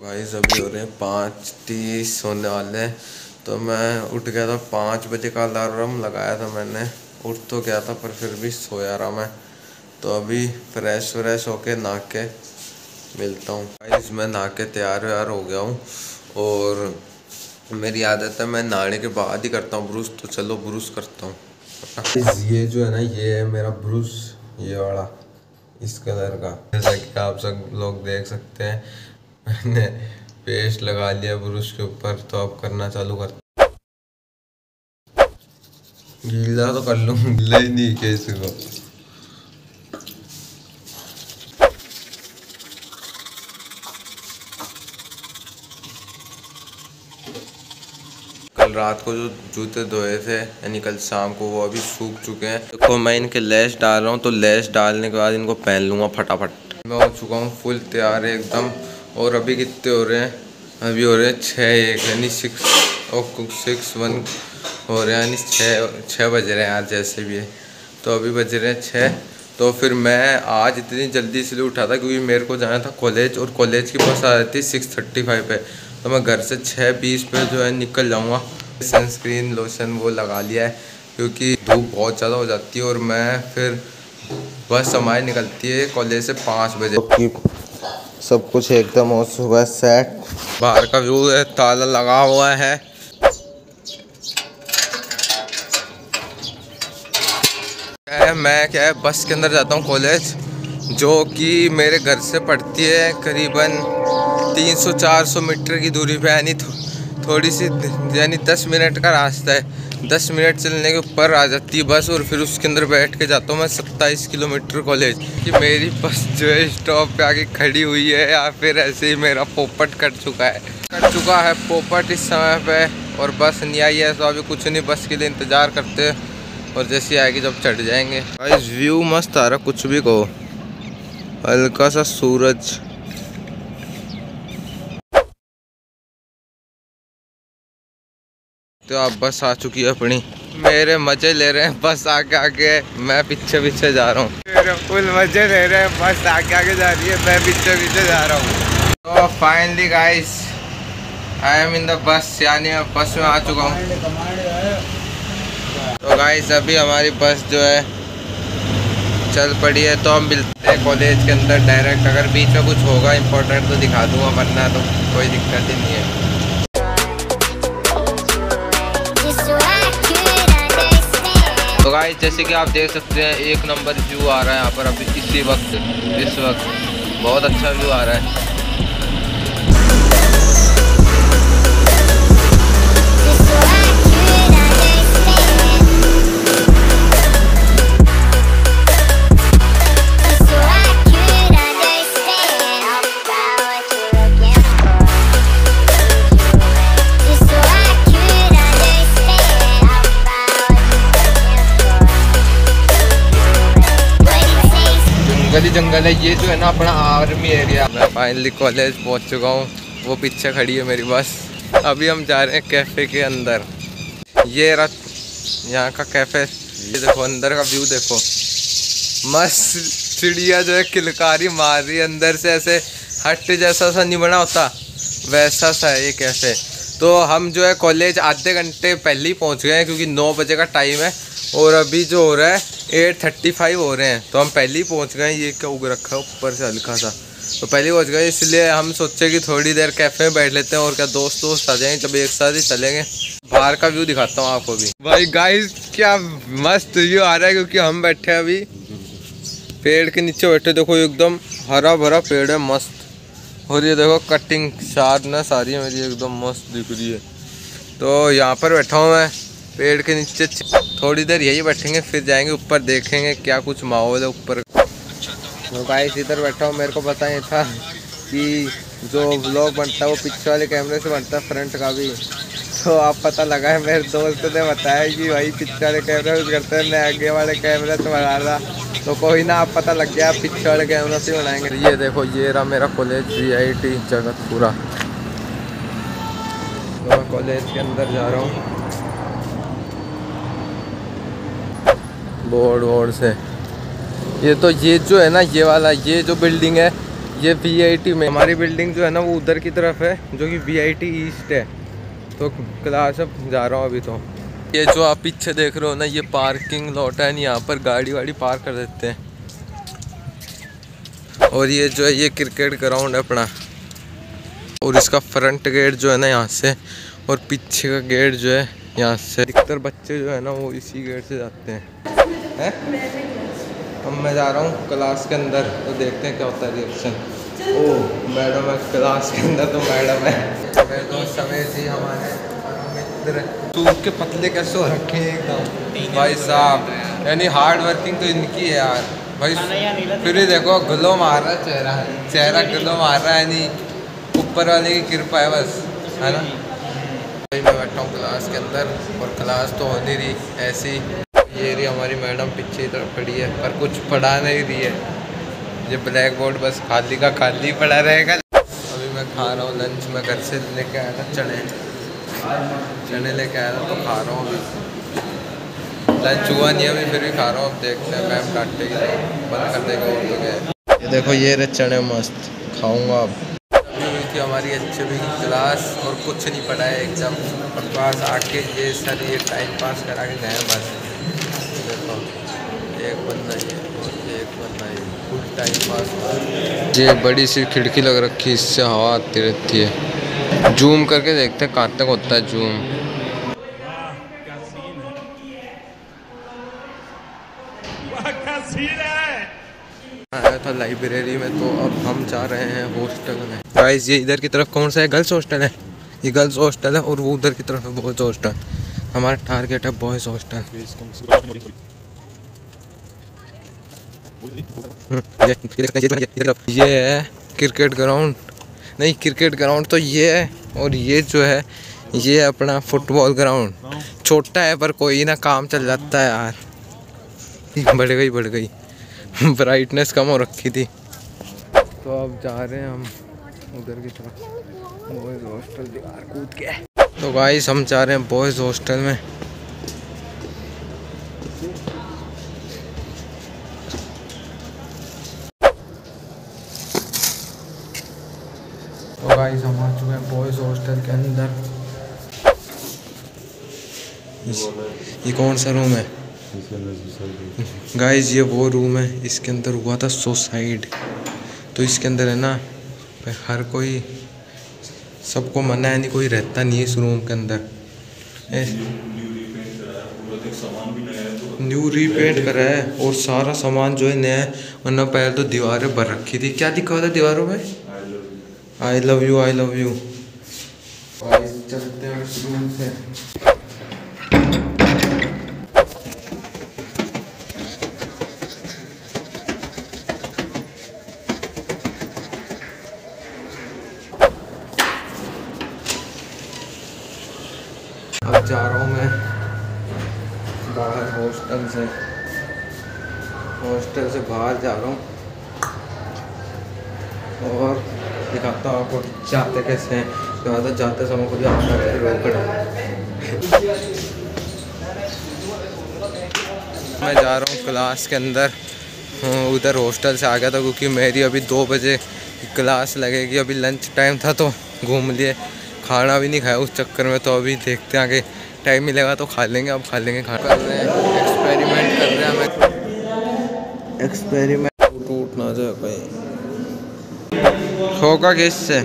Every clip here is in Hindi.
गाइस अभी हो रहे हैं 5:30 होने वाले हैं। तो मैं उठ गया था 5 बजे का अलार्म लगाया था मैंने। उठ तो गया था पर फिर भी सोया रहा मैं। तो अभी फ्रेश होके नहा के मिलता हूँ। गाइस मैं नहा के तैयार हो गया हूँ और मेरी आदत है मैं नहाने के बाद ही करता हूँ ब्रुश। तो चलो ब्रुश करता हूँ। ये जो है ना, ये है मेरा ब्रुश, ये वाला इस कलर का। जैसा कि आप सब लोग देख सकते हैं मैंने पेस्ट लगा लिया ब्रुश के ऊपर। तो अब करना चालू कर। गीला तो कर लूँ, गीला ही नहीं किया इसको। कल रात को जो जूते धोए थे यानी कल शाम को, वो अभी सूख चुके हैं। देखो मैं इनके लैस डाल रहा हूँ। तो लैस डालने के बाद इनको पहन लूँगा फटाफट। मैं हो चुका हूँ फुल तैयार है एकदम। और अभी कितने हो रहे हैं? अभी हो रहे हैं 6:01 यानी 6:01 हो रहे हैं, यानी 6 बज रहे हैं यार जैसे भी है। तो अभी बज रहे हैं 6। तो फिर मैं आज इतनी जल्दी इसलिए उठा था क्योंकि मेरे को जाना था कॉलेज, और कॉलेज की बस आ रही थी 6:35 पे। तो मैं घर से 6:20 पे जो है निकल जाऊँगा। सनस्क्रीन लोशन वो लगा लिया है क्योंकि धूप बहुत ज़्यादा हो जाती है। और मैं फिर बस हमारी निकलती है कॉलेज से 5 बजे। सब कुछ एकदम हो सुबह सेट। बाहर का व्यू है, ताला लगा हुआ है। मैं क्या है बस के अंदर जाता हूँ कॉलेज, जो कि मेरे घर से पड़ती है करीबन 300-400 मीटर की दूरी पे। यानी थोड़ी सी, यानी 10 मिनट का रास्ता है। 10 मिनट चलने के ऊपर आ जाती है बस। और फिर उसके अंदर बैठ के जाता हूँ मैं 27 किलोमीटर कॉलेज। कि मेरी बस जो है स्टॉप पे आके खड़ी हुई है, या फिर ऐसे ही मेरा पोपट कट चुका है पोपट इस समय पे। और बस नहीं आई है तो अभी कुछ नहीं, बस के लिए इंतज़ार करते हैं। और जैसे आएगी जब चढ़ जाएंगे। गाइस व्यू मस्त आ रहा, कुछ भी कहो। हल्का सा सूरज। तो अब बस आ चुकी है अपनी। मेरे मजे ले रहे हैं बस आगे मैं पीछे जा रहा हूँ। मेरे फुल मजे ले रहे हैं, बस आगे जा रही है, मैं पीछे जा रहा हूँ। तो finally guys I am in the bus, यानी मैं बस में आ चुका हूँ। तो गाइस अभी हमारी बस जो है चल पड़ी है। तो हम मिलते हैं कॉलेज के अंदर डायरेक्ट। अगर बीच में कुछ होगा इम्पोर्टेंट तो दिखा दूंगा, वरना तो कोई दिक्कत ही नहीं है। तो गाइस जैसे कि आप देख सकते हैं 1 नंबर व्यू आ रहा है यहाँ पर अभी इस वक्त बहुत अच्छा व्यू आ रहा है। जंगल है ये जो है ना, अपना आर्मी एरिया। मैं फाइनली कॉलेज पहुंच चुका हूँ। वो पीछे खड़ी है मेरी बस। अभी हम जा रहे हैं कैफ़े के अंदर। ये रहा यहाँ का कैफ़े। ये देखो अंदर का व्यू देखो, मस्त चिड़िया जो है किलकारी मार रही है अंदर से। ऐसे हट जैसा सा नहीं बना होता, वैसा सा है ये कैफ़े। तो हम जो है कॉलेज आधे घंटे पहले ही पहुँच गए हैं क्योंकि 9 बजे का टाइम है। और अभी जो हो रहा है 8:35 हो रहे हैं। तो हम पहले ही पहुंच गए। ये क्या उग रखा है ऊपर से हल्का सा, तो पहले ही पहुंच गए। इसलिए हम सोचे कि थोड़ी देर कैफ़े में बैठ लेते हैं और क्या दोस्त आ जाएंगे जब एक साथ ही चलेंगे। बाहर का व्यू दिखाता हूँ आपको भी। भाई गाइस क्या मस्त व्यू आ रहा है क्योंकि हम बैठे हैं अभी पेड़ के नीचे बैठे। देखो एकदम हरा भरा पेड़ है मस्त। और ये देखो कटिंग शार्पनेस आ रही है मेरी, एकदम मस्त दिख रही है। तो यहाँ पर बैठा हूँ मैं पेड़ के नीचे। थोड़ी देर यही बैठेंगे फिर जाएंगे ऊपर, देखेंगे क्या कुछ माहौल है ऊपर। तो गाइस इधर बैठा हूँ। मेरे को पता ही था कि जो व्लॉग बनता है वो पीछे वाले कैमरे से बनता है, फ्रंट का भी। तो आप पता लगा है मेरे दोस्त ने बताया कि भाई पीछे वाले कैमरे यूज़ करते हैं, मैं आगे वाले कैमरे से बना रहा। तो कोई ना, आप पता लग गया, पीछे वाले कैमरे से बनाएंगे। ये देखो ये रहा मेरा कॉलेज VIT जगतपुरा। तो मैं कॉलेज के अंदर जा रहा हूँ बोर्ड से। ये तो ये जो है ना, ये वाला ये जो बिल्डिंग है ये VIT में हमारी बिल्डिंग जो है ना वो उधर की तरफ है, जो कि VIT ईस्ट है। तो क्लास अब जा रहा हूँ अभी। तो ये जो आप पीछे देख रहे हो ना, ये पार्किंग लॉट है, यहाँ पर गाड़ी वाड़ी पार्क कर देते हैं। और ये जो है ये क्रिकेट ग्राउंड है अपना, और इसका फ्रंट गेट जो है ना यहाँ से, और पीछे का गेट जो है यहाँ से। अधिकतर बच्चे जो है ना वो इसी गेट से जाते हैं। अब मैं जा रहा हूँ क्लास के अंदर, तो देखते हैं क्या होता है रिएक्शन। ओह मैडम है क्लास के अंदर, तो मैडम है मेरे दोस्त समेत जी हमारे मित्र। सूख के पतले कैसे हो रखे हैं एकदम भाई साहब, यानी हार्ड वर्किंग तो इनकी है यार भाई। फिर ही देखो ग्लो मार रहा है चेहरा ग्लो मार रहा है, यानी ऊपर वाले की कृपा है बस, है ना। भाई मैं बैठा हूँ क्लास के अंदर, और क्लास तो हो नहीं रही ऐसी। ये रही हमारी मैडम पीछे की तरफ खड़ी है, पर कुछ पढ़ा नहीं रही है। ये ब्लैक बोर्ड बस खाली का खाली पड़ा रहेगा। अभी मैं खा रहा हूँ लंच, मैं घर से लेके आया था चने लेके आया था, तो खा रहा हूँ अभी। लंच हुआ नहीं अभी, फिर भी खा रहा हूँ। अब देखते हैं मैम डांटेगी तो बंद कर देगा और तो क्या। ये देखो ये रहे चने मस्त, खाऊंगा अब। हुई थी हमारी अच्छी भी क्लास, और कुछ नहीं पढ़ा है एकदम बकवास। आके ये सर ये टाइम पास करा के गए बस। देखो एक बंदा ये और एक बंदा ये, फुल टाइम पास। ये बड़ी सी खिड़की लग रखी है, इससे हवा आती रहती है। जूम करके देखते हैं कहाँ तक होता है जूम। आया था लाइब्रेरी में, तो अब हम जा रहे हैं हॉस्टल में। गाइस ये इधर की तरफ कौन सा है? गर्ल्स हॉस्टल है। ये गर्ल्स हॉस्टल है, और वो उधर की तरफ है बॉयज़ हॉस्टल। हमारा टारगेट है बॉयज़ हॉस्टल। ये है क्रिकेट ग्राउंड, नहीं क्रिकेट ग्राउंड तो ये है, और ये जो है ये अपना फुटबॉल ग्राउंड। छोटा है पर कोई ना, काम चल जाता है यार। बढ़ गई ब्राइटनेस कम हो रखी थी। तो अब जा रहे हैं हम उधर की तरफ, बॉयज़ हॉस्टल दीवार कूद के। तो गाइस हम जा रहे हैं बॉयज़ हॉस्टल में। तो गाइस हम आ चुके हैं बॉयज़ हॉस्टल के अंदर। ये कौन सा रूम है गाइस? ये वो रूम है, इसके अंदर हुआ था सुसाइड। तो इसके अंदर है ना हर कोई, सबको मना है, नहीं कोई रहता नहीं है इस रूम के अंदर। न्यू रीपेंट करा है, और सारा सामान जो है नया है, वरना पहले तो दीवारें भर रखी थी। क्या दिखा था दीवारों में? I love you I love you. चलते हैं इस रूम से। अब जा रहा हूँ मैं बाहर हॉस्टल से बाहर जा रहा हूँ, और दिखाता हूँ आपको जाते कैसे हैं। तो जाते समय को मैं जा रहा हूँ क्लास के अंदर। उधर हॉस्टल से आ गया था, क्योंकि मेरी अभी 2 बजे क्लास लगेगी। अभी लंच टाइम था तो घूम लिए, खाना भी नहीं खाया उस चक्कर में। तो अभी देखते हैं आगे टाइम मिलेगा तो खा लेंगे। अब खा लेंगे। खाना कर रहे हैं, एक्सपेरिमेंट कर रहे हैं हमें। एक्सपेरिमेंट टूट ना जाए कहीं। होगा किससे?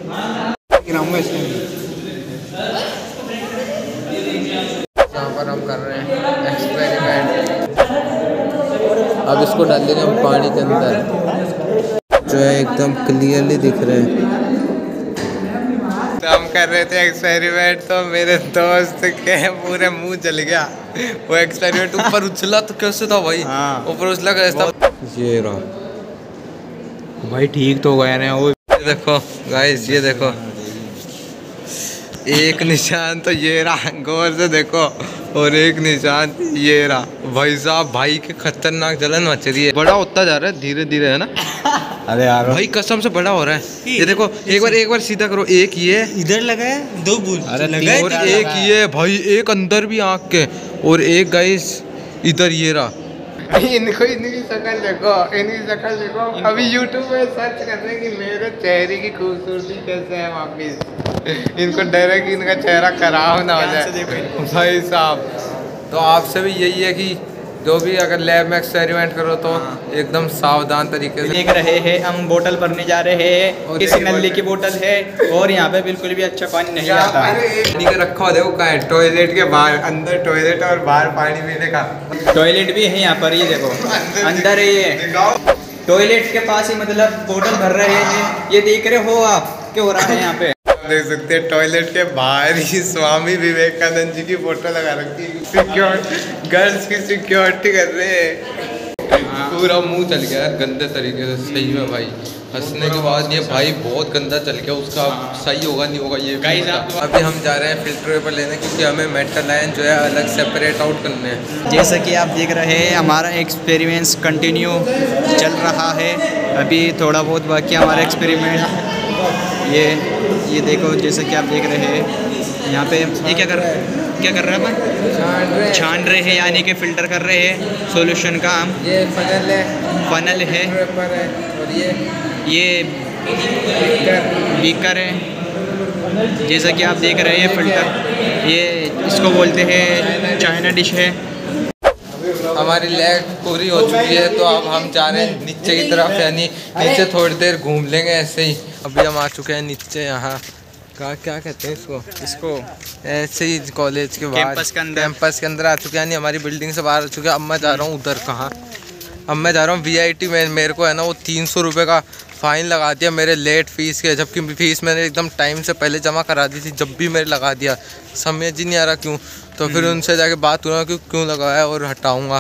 यहाँ पर हम कर रहे हैं एक्सपेरिमेंट। अब इसको डाल देंगे हम पानी के अंदर, जो है एकदम क्लियरली दिख रहे हैं। तो हम कर रहे थे एक्सपेरिमेंट, तो मेरे दोस्त के पूरे मुंह जल गया। वो एक्सपेरिमेंट ऊपर उछला तो कैसे था भाई? ऊपर उछला कैसे था? ये रहा भाई, ठीक तो गया ना वो। देखो गाइस, ये देखो एक निशान तो ये रहा, गौर से देखो, और एक निशान ये रहा। भाई साहब, भाई के खतरनाक जलन मच रही है। बड़ा होता जा रहा है धीरे धीरे, है ना? अरे यार भाई कसम से बड़ा हो रहा है। ये देखो एक बार सीधा करो। एक ये इधर लगा है, 2 बूंद। अरे लगा, और एक ये भाई, एक अंदर भी आँख के, और एक गाइस इधर ये रहा। इनको इनकी शक्ल देखो, इनकी शक्ल देखो। अभी यूट्यूब पे सर्च कर रहे हैं कि मेरे चेहरे की खूबसूरती कैसे है वापिस। इनको डर है कि इनका चेहरा खराब ना हो जाए भाई साहब। तो आपसे भी यही है कि जो भी अगर लैब में एक्सपेरिमेंट करो तो एकदम सावधान तरीके से। देख रहे हैं हम बोतल भरने जा रहे हैं, किसी नली की बोतल है और यहाँ पे बिल्कुल भी अच्छा पानी नहीं आता। पानी का रखा हुआ देखो कहाँ है, टॉयलेट के बाहर, अंदर टॉयलेट और बाहर पानी पीने का। टॉयलेट भी है यहाँ पर, ये देखो अंदर है ये टॉयलेट के पास ही, मतलब बोतल भर रहे हैं। ये देख रहे हो आप क्या हो रहा है यहाँ पे, देख सकते हैं टॉयलेट के बाहर ही स्वामी विवेकानंद जी की फोटो लगा रखी है। सिक्योरिटी, गर्ल्स की सिक्योरिटी कर रहे हैं। पूरा मुंह चल गया है गंदे तरीके से, सही में भाई। हंसने के बाद ये भाई बहुत गंदा चल गया, उसका सही होगा नहीं होगा ये भी। अभी हम जा रहे हैं फिल्टर पेपर लेने क्योंकि हमें मेटल आयन जो है अलग सेपरेट आउट करने हैं। जैसा कि आप देख रहे हैं हमारा एक्सपेरिमेंट्स कंटिन्यू चल रहा है। अभी थोड़ा बहुत बाकी हमारा एक्सपेरिमेंट। ये देखो जैसे कि आप देख रहे हैं यहाँ पे ये क्या कर रहे हैं अपन, छान रहे हैं यानी कि फ़िल्टर कर रहे हैं सॉल्यूशन का हम। ये फनल है और ये बीकर है। जैसा कि आप देख रहे हैं फ़िल्टर, ये इसको बोलते हैं चाइना डिश है। हमारी लेग पूरी हो चुकी है तो अब हम जा रहे हैं नीचे की तरफ, यानी नीचे थोड़ी देर घूम लेंगे ऐसे ही। अभी हम आ चुके हैं नीचे, यहाँ का क्या कहते हैं इसको ऐसे ही कॉलेज के बाहर कैंपस के अंदर आ चुके हैं, यानी हमारी बिल्डिंग से बाहर आ चुके हैं। अब मैं जा रहा हूँ उधर, कहाँ, अब मैं जा रहा हूँ VIT में। मेरे को है ना वो 300 रुपये का फ़ाइन लगा दिया मेरे लेट फीस के, जबकि फीस मैंने एकदम टाइम से पहले जमा करा दी थी, जब भी मेरे लगा दिया। समझ ही नहीं आ रहा क्यों, तो फिर उनसे जाके बात हुआ कि क्यों लगाया और हटाऊँगा।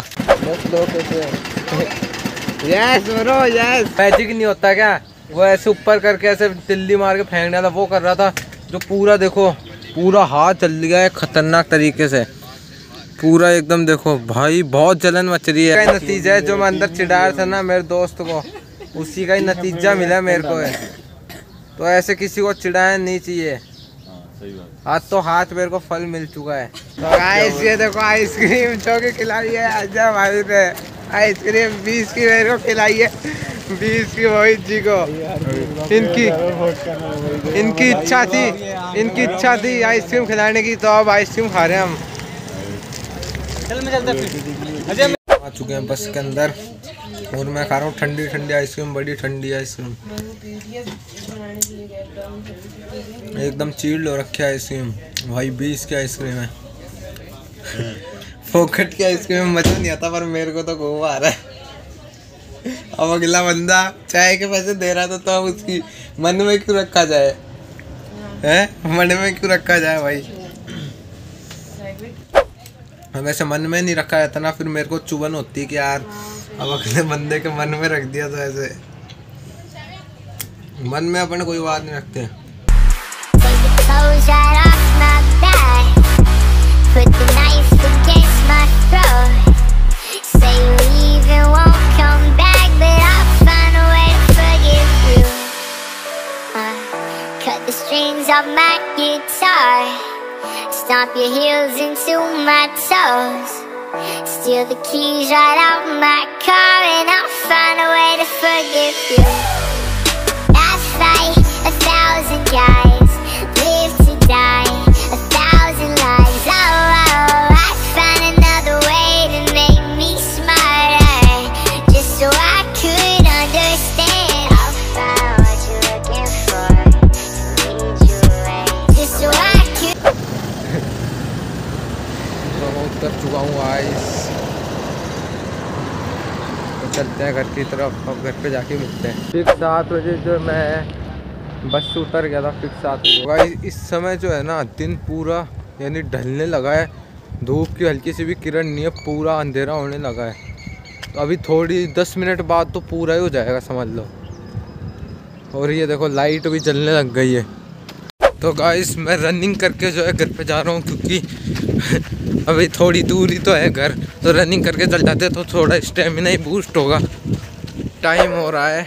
Yes bro yes. मैजिक नहीं होता क्या, वो ऐसे ऊपर करके ऐसे तिल्ली मार के फेंकने वाला वो कर रहा था, जो पूरा देखो पूरा हाथ चल गया है खतरनाक तरीके से पूरा एकदम। देखो भाई बहुत जलन मच रही है। नतीजा है जो मैं अंदर चिढ़ा था ना मेरे दोस्त को, उसी का ही नतीजा मिला मेरे को है। तो ऐसे किसी को चिढ़ाना नहीं चाहिए। आज तो हाथ मेरे को फल मिल चुका है। तो गाइस ये देखो आइसक्रीम जो के खिलाई है आजा भाई ने, आइसक्रीम 20 की मेरे को खिलाई है, 20 की मोहित जी को। इनकी इच्छा थी आइसक्रीम खिलाने की, तो अब आइसक्रीम खा रहे हैं हम। आ चुके हैं बस के अंदर और मैं खा रहा हूँ ठंडी ठंडी आइसक्रीम, बड़ी ठंडी आइसक्रीम, एकदम चिल्ड हो रखी है आइसक्रीम भाई। 20 की आइसक्रीम है। फोकट की आइसक्रीम में मजा नहीं आता, पर मेरे को तो खूब आ रहा है। अब अगला बंदा चाय के पैसे दे रहा था तो अब उसकी मन में क्यों रखा जाए, हैं मन में क्यों रखा जाए भाई। हम ऐसे मन में नहीं रखा जाता ना, फिर मेरे को चुभन होती है कि यार अब अगले बंदे के मन में रख दिया, तो ऐसे मन में अपन कोई बात नहीं रखते। Stomp your heels into my toes. Steal the keys right out my car, and I'll find a way to forgive you. I fight 1,000 guys, live to die 1,000 lives. Oh, oh, I find another way to make me smarter, just so I could understand. I'll find what you're looking for, lead you away, just so I could. उतर चुका हूँ आइस, तो चलते हैं घर की तरफ। अब घर पे जाके मिलते हैं। फिक्स 7 बजे जो मैं बस से उतर गया था, फिक्स 7 बजे। भाई इस समय जो है ना दिन पूरा यानी ढलने लगा है, धूप की हल्की सी भी किरण नहीं है, पूरा अंधेरा होने लगा है। तो अभी थोड़ी 10 मिनट बाद तो पूरा ही हो जाएगा समझ लो। और ये देखो लाइट भी जलने लग गई है। तो गाइस मैं रनिंग करके जो है घर पे जा रहा हूँ, क्योंकि अभी थोड़ी दूरी तो है घर, तो रनिंग करके चल जाते तो थोड़ा स्टेमिना ही बूस्ट होगा। टाइम हो रहा है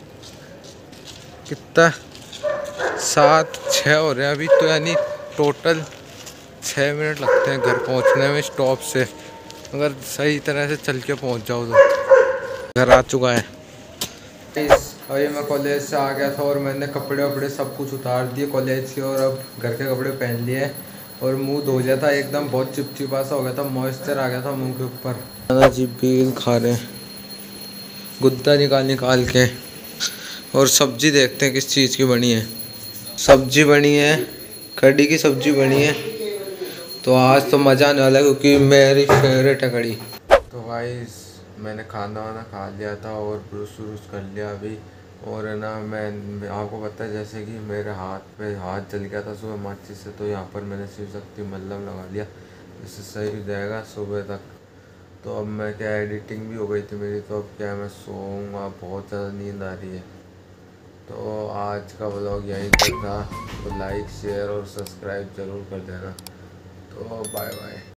कितना, 7:06 हो रहे हैं अभी, तो यानी टोटल 6 मिनट लगते हैं घर पहुंचने में स्टॉप से। अगर सही तरह से चल के पहुंच जाओ तो। घर आ चुका है। अभी मैं कॉलेज से आ गया था और मैंने कपड़े वपड़े सब कुछ उतार दिए कॉलेज के, और अब घर के कपड़े पहन लिए और मुंह धो लिया था एकदम, बहुत चिपचिपा सा हो गया था, मॉइस्चर आ गया था मुंह के ऊपर। दादाजी बील खा रहे हैं गुद्दा निकाल के। और सब्जी देखते हैं किस चीज़ की बनी है। सब्जी बनी है कड़ी की सब्जी बनी है, तो आज तो मज़ा आने वाला है क्योंकि मेरी फेवरेट है कड़ी। तो गाइस मैंने खाना वाना खा लिया था और ब्रश व्रुश कर लिया अभी। और है ना, मैं आपको पता है जैसे कि मेरे हाथ जल गया था सुबह माचिस से, तो यहाँ पर मैंने शिव शक्ति मल्लम लगा लिया, इससे सही हो जाएगा सुबह तक। तो अब मैं क्या, एडिटिंग भी हो गई थी मेरी, तो अब क्या मैं सोऊंगा, बहुत ज़्यादा नींद आ रही है। तो आज का व्लॉग यहीं तक था, तो लाइक शेयर और सब्सक्राइब ज़रूर कर देना। तो बाय बाय।